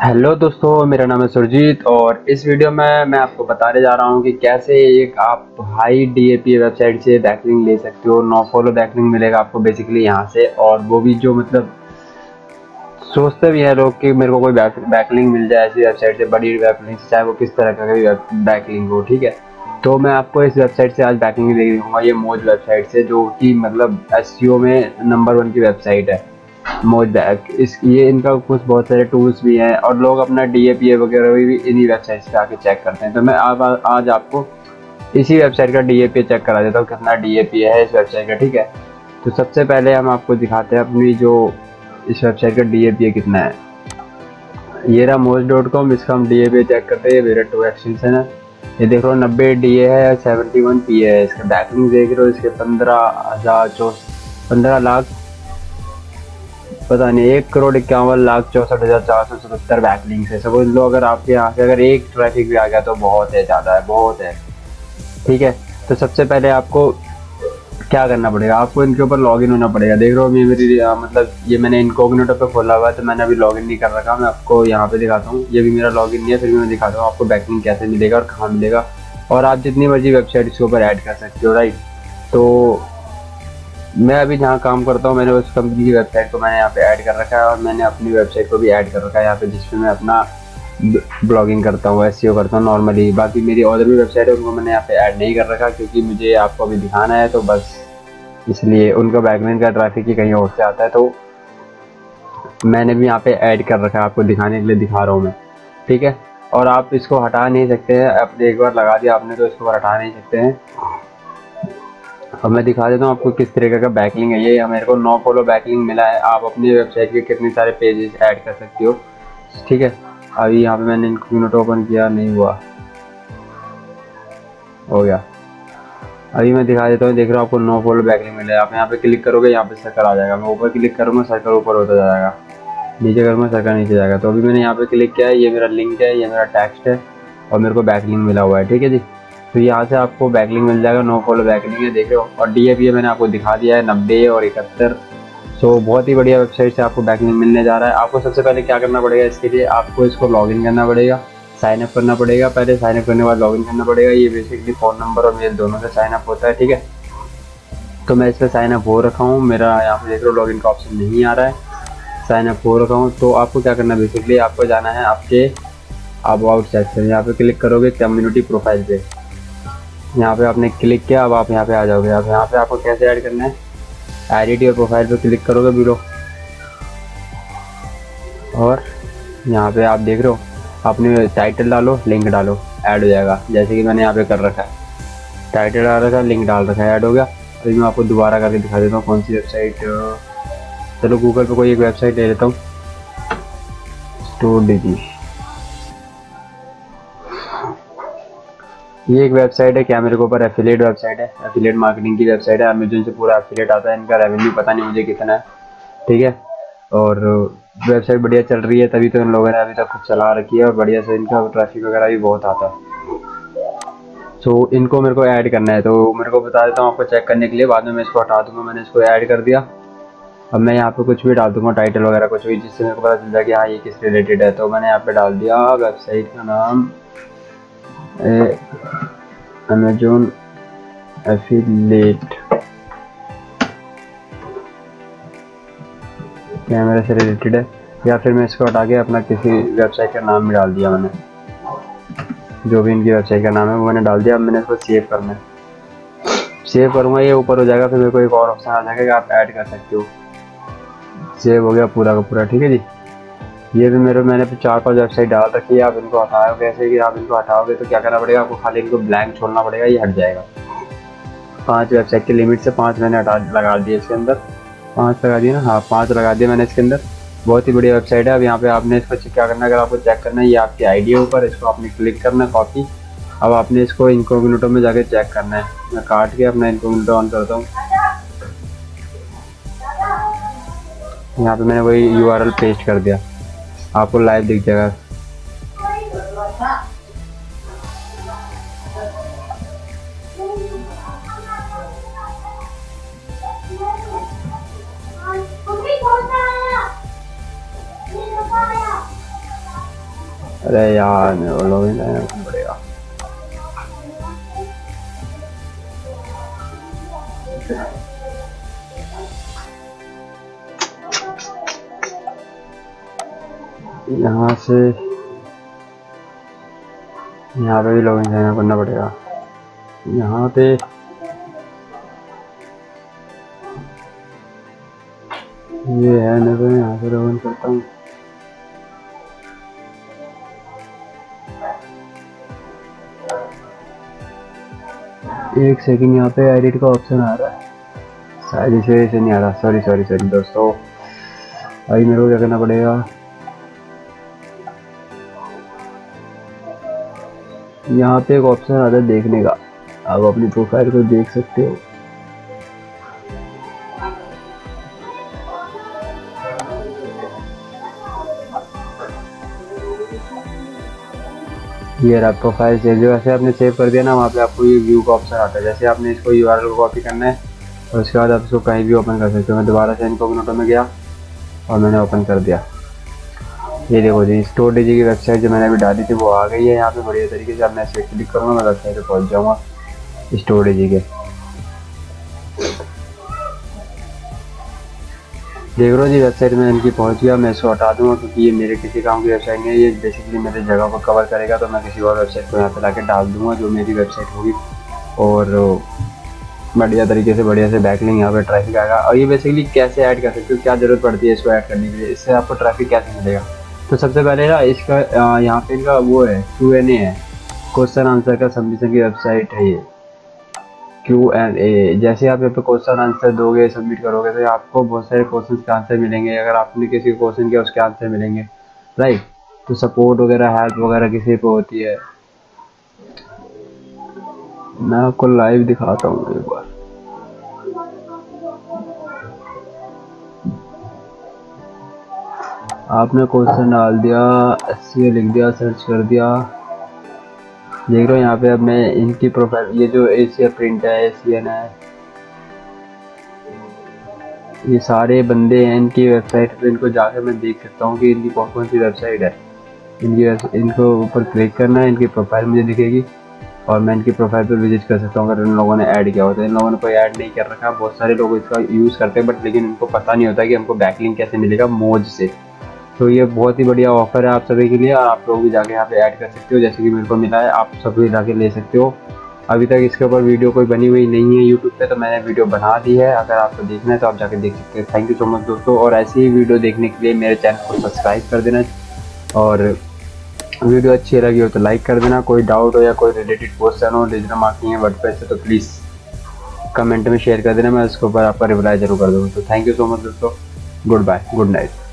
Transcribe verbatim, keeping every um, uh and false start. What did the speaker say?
Hello दोस्तों, मेरा नाम है सुरजीत और इस वीडियो में मैं आपको बताने जा रहा हूं कि कैसे एक आप हाई डीएपी वेबसाइट से बैकलिंक ले सकते हो। नो फॉलो बैकलिंक मिलेगा आपको बेसिकली यहां से, और वो भी जो मतलब सोचते भी हैं लोग कि मेरे को कोई बैकलिंक मिल जाए ऐसी वेबसाइट से, बड़ी वेबलिंक से, चाहे वो किस तरह का भी बैकलिंक हो। ठीक है, तो मैं आपको इस वेबसाइट से आज बैकलिंक दे दूंगा। ये मोज वेबसाइट से, जो कि मतलब एसईओ में नंबर वन की वेबसाइट है मोज बैक। इस ये इनका कुछ बहुत सारे टूल्स भी हैं और लोग अपना डीएपीए वगैरह भी इन्हीं वेबसाइट से आके चेक करते हैं। तो मैं अब आज आपको इसी वेबसाइट का डीएपीए चेक करा देता हूँ, कितना डीएपीए है इस वेबसाइट का। ठीक है, तो सबसे पहले हम आपको दिखाते हैं अपनी जो इस वेबसाइट का डीएपीए कितना है। ये रहा मोज डॉट कॉम, इसका हम डीएपीए चेक करते हैं। मेरा टू एक्सटेंशन है, ये देख रहे हो नब्बे डीए है, सेवेंटी वन पी है। इसका बैकलिंग देख रहे हो, इसके पंद्रह हजार चौ पंद्रह लाख पता नहीं एक करोड़ इक्यावन लाख चौसठ हजार चार सौ सतहत्तर बैकलिंक्स है। समझ लो अगर आपके यहाँ से अगर एक ट्रैफिक भी आ गया तो बहुत है, ज़्यादा है, बहुत है। ठीक है, तो सबसे पहले आपको क्या करना पड़ेगा, आपको इनके ऊपर लॉगिन होना पड़ेगा। देख रहे हो, ये मेरी मतलब ये मैंने इनकॉग्निटो पे खोला हुआ है, तो मैंने अभी लॉगिन नहीं कर रखा। मैं आपको यहाँ पे दिखाता हूँ, ये भी मेरा लॉगिन नहीं है, फिर भी मैं दिखाता हूँ आपको बैकलिंक कैसे मिलेगा और कहाँ मिलेगा। और आप जितनी मर्जी वेबसाइट इसके ऊपर ऐड कर सकते हो। राइट, तो मैं अभी जहाँ काम करता हूँ, मैंने उस कंपनी की वेबसाइट को मैंने यहाँ पे ऐड कर रखा है, और मैंने अपनी वेबसाइट को भी ऐड कर रखा है यहाँ पे, जिसमें मैं अपना ब्लॉगिंग करता हूँ, एसईओ करता हूँ नॉर्मली। बाकी मेरी और भी वेबसाइट है, उनको मैंने यहाँ पे ऐड नहीं कर रखा, क्योंकि मुझे आपको अभी दिखाना है, तो बस इसलिए उनका बैकलिंक का ट्रैफिक ही कहीं और से आता है, तो मैंने भी यहाँ पे ऐड कर रखा है, आपको दिखाने के लिए दिखा रहा हूँ मैं। ठीक है, और आप इसको हटा नहीं सकते हैं, अपने एक बार लगा दिया आपने तो इसको हटा नहीं सकते हैं। अब मैं दिखा देता हूँ आपको किस तरीके का बैकलिंक है। ये मेरे को नो फॉलो बैकलिंक मिला है। आप अपनी वेबसाइट के कितने सारे पेजेस ऐड कर सकते हो। ठीक है, अभी यहाँ पे मैंने इनकॉग्निटो ओपन किया, नहीं हुआ, हो गया। अभी मैं दिखा देता हूँ, देख रहे हो आपको नो फॉलो बैकलिंक मिला है। आप यहाँ पे क्लिक करोगे, यहाँ पे सर्कल आ जाएगा। मैं ऊपर क्लिक करूँगा, सर्कल ऊपर होता जाएगा, नीचे करूँगा, सर्कल नीचे जाएगा। तो अभी मैंने यहाँ पे क्लिक किया है, ये मेरा लिंक है, ये मेरा टेक्स्ट है, और मेरे को बैकलिंक मिला हुआ है। ठीक है जी, तो यहाँ से आपको बैकलिंक मिल जाएगा, नो फॉलो बैकलिंक है, देख रहे हो। और डीएपीए मैंने आपको दिखा दिया है, नब्बे और इकहत्तर। सो बहुत ही बढ़िया वेबसाइट से आपको बैकलिंक मिलने जा रहा है। आपको सबसे पहले क्या करना पड़ेगा, इसके लिए आपको इसको लॉगिन करना पड़ेगा, साइन अप करना पड़ेगा। पहले साइन अप करने के बाद लॉगिन करना पड़ेगा। ये बेसिकली फ़ोन नंबर और मेल दोनों से साइन अप होता है। ठीक है, तो मैं इस पर साइन अप हो रखा हूँ। मेरा यहाँ पे देख रहे हो लॉगिन का ऑप्शन नहीं आ रहा है, साइन अप हो रखा हूँ। तो आपको क्या करना है, बेसिकली आपको जाना है आपके अबाउट सेक्शन, यहाँ पे क्लिक करोगे कम्युनिटी प्रोफाइल पे, यहाँ पे आपने क्लिक किया। अब आप यहाँ पे आ जाओगे। अब यहाँ पे आपको कैसे ऐड करना है, आईडी और प्रोफाइल पे क्लिक करोगे बिलो, और यहाँ पे आप देख रहे हो अपने टाइटल डालो, लिंक डालो, ऐड हो जाएगा। जैसे कि मैंने यहाँ पे कर रखा है, टाइटल डाल रखा है, लिंक डाल रखा है, ऐड हो गया। अभी मैं आपको दोबारा करके दिखा देता हूँ कौन सी वेबसाइट। चलो गूगल पे कोई एक वेबसाइट ले लेता हूँ, स्टोर डिजी। ये एक वेबसाइट है, क्या मेरे को ऊपर एफिलिएट वेबसाइट है, एफिलिएट मार्केटिंग की वेबसाइट है। अमेजन से पूरा एफिलिएट आता है, इनका रेवेन्यू पता नहीं मुझे कितना है। ठीक है, और वेबसाइट बढ़िया चल रही है, तभी तो इन लोगों ने अभी तक खुद चला रखी है, और बढ़िया से इनका ट्रैफिक वगैरह भी बहुत आता है। सो so, इनको मेरे को ऐड करना है, तो मेरे को बता देता हूँ आपको चेक करने के लिए, बाद में मैं इसको हटा दूंगा। मैंने इसको ऐड कर दिया। अब मैं यहाँ पे कुछ भी डाल दूंगा, टाइटल वगैरह कुछ भी, जिससे मेरे को पता चल जाए कि हाँ ये किस रिलेटेड है। तो मैंने यहाँ पे डाल दिया वेबसाइट का नाम अमेजोन एफिलिएट, कैमरा से रिलेटेड है। या फिर मैं इसको हटा के अपना किसी वेबसाइट का नाम भी डाल दिया मैंने, जो भी इनकी वेबसाइट का नाम है वो मैंने डाल दिया। अब मैंने इसको सेव करना है, सेव करूँगा, ये ऊपर हो जाएगा। फिर मेरे को एक और ऑप्शन आ जाएगा कि आप ऐड कर सकते हो। सेव हो गया पूरा का पूरा। ठीक है जी, ये भी मेरे मैंने चार पांच वेबसाइट डाल रखी है। आप इनको हटाओगे कैसे, कि आप इनको हटाओगे तो क्या करना पड़ेगा, आपको खाली इनको ब्लैंक छोड़ना पड़ेगा, ये हट जाएगा। पांच वेबसाइट की लिमिट से पांच मैंने हटा लगा दिए इसके अंदर, पांच लगा दिए ना, हाँ पांच लगा दिए मैंने इसके अंदर। बहुत ही बढ़िया वेबसाइट है। अब यहाँ पे आपने इसको क्या करना है, अगर आपको चेक करना है, ये आपकी आईडी है ऊपर, इसको आपने क्लिक करना है, कॉपी। अब आपने इसको इनकॉग्निटो में जाके चेक करना है। मैं काट के अपना इनकॉग्निटो ऑन करता हूँ। यहाँ पे मैंने वही यूआरएल पेस्ट कर दिया, आपको लाइव दिख जाएगा। अरे यार मेरे को लॉगिन करना पड़ेगा। यहाँ से यहाँ पे भी लॉगिन करना पड़ेगा। यहाँ पे ये है ना, मैं यहाँ से लॉगिन करता हूँ। एक सेकंड, यहाँ पे एडिट का ऑप्शन आ रहा है, शायद इस वजह से नहीं आ रहा। सॉरी सॉरी सॉरी दोस्तों, अभी मेरे को क्या करना पड़ेगा। यहाँ पे एक ऑप्शन आता है देखने का, आप अपनी प्रोफाइल को देख सकते हो। ये रहा प्रोफाइल से, जो ऐसे आपने सेव कर दिया ना, वहाँ पे आपको ये व्यू का ऑप्शन आता है। जैसे आपने इसको यूआरएल को कॉपी करना है और उसके बाद आप इसको कहीं भी ओपन कर सकते हो। मैं दोबारा से इनकॉग्निटो में गया और मैंने ओपन कर दिया। ये देखो जी, स्टोर डीजी की वेबसाइट जो मैंने अभी डाली थी वो आ गई है यहाँ पे बढ़िया तरीके से। अब मैं इस पर क्लिक करूँगा, मैं वेबसाइट पर पहुँच जाऊँगा स्टोर डीजी के। देख रहे हो जी, वेबसाइट में इनकी पहुंच गया। मैं इसको हटा दूंगा क्योंकि ये मेरे किसी काम की वेबसाइट नहीं है, ये बेसिकली मेरे जगह को कवर करेगा। तो मैं किसी और वेबसाइट को यहाँ पे लाके डाल दूंगा जो मेरी वेबसाइट होगी, और बढ़िया तरीके से बढ़िया से बैकलिंक यहाँ पे ट्रैफिक आएगा। और ये बेसिकली कैसे ऐड कर सकते हो, क्या ज़रूरत पड़ती है इसको ऐड करने के लिए, इससे आपको ट्रैफिक कैसे मिलेगा। तो सबसे पहले ना इसका यहाँ पे इनका वो है क्यू एन ए है, क्वेश्चन आंसर का सबमिशन की वेबसाइट है ये क्यू एंड ए। जैसे आप यहाँ पे क्वेश्चन आंसर दोगे, सबमिट करोगे, तो आपको बहुत सारे क्वेश्चन के आंसर मिलेंगे। अगर आपने किसी क्वेश्चन किया उसके आंसर मिलेंगे, राइट। तो सपोर्ट वगैरह, हेल्प वगैरह किसी पे होती है। मैं आपको लाइव दिखाता हूँ एक बार। आपने क्वेश्चन डाल दिया, एससीओ लिख दिया, सर्च कर दिया, देख रहे हो यहाँ पे। अब मैं इनकी प्रोफाइल, ये जो एशिया प्रिंट है, एशियन है, ये सारे बंदे हैं। इनकी वेबसाइट पे इनको जाकर मैं देख सकता हूँ कि इनकी कौन कौन सी वेबसाइट है। इनकी इनको ऊपर क्लिक करना है, इनकी प्रोफाइल मुझे दिखेगी और मैं इनकी प्रोफाइल पे विजिट कर सकता हूँ। अगर इन लोगों ने ऐड किया होता है, इन लोगों ने कोई ऐड नहीं कर रखा। बहुत सारे लोग इसका यूज़ करते हैं बट लेकिन इनको पता नहीं होता कि हमको बैकलिंक कैसे मिलेगा मोज से। तो ये बहुत ही बढ़िया ऑफर है आप सभी के लिए, और आप लोग भी जाके यहाँ पे ऐड कर सकते हो जैसे कि मेरे को मिला है। आप सभी जाके ले सकते हो। अभी तक इसके ऊपर वीडियो कोई बनी हुई नहीं है यूट्यूब पे, तो मैंने वीडियो बना दी है। अगर आपको देखना है तो आप जाके देख सकते हैं। थैंक यू सो मच दोस्तों, और ऐसी ही वीडियो देखने के लिए मेरे चैनल को सब्सक्राइब कर देना, और वीडियो अच्छी लगी हो तो लाइक कर देना। कोई डाउट हो या कोई रिलेटेड क्वेश्चन हो डिजिटल मार्केटिंग या वर्डप्रेस से, तो प्लीज़ कमेंट में शेयर कर देना, मैं उसके ऊपर आपका रिप्लाई जरूर कर दूँगा। तो थैंक यू सो मच दोस्तों, गुड बाय, गुड नाइट।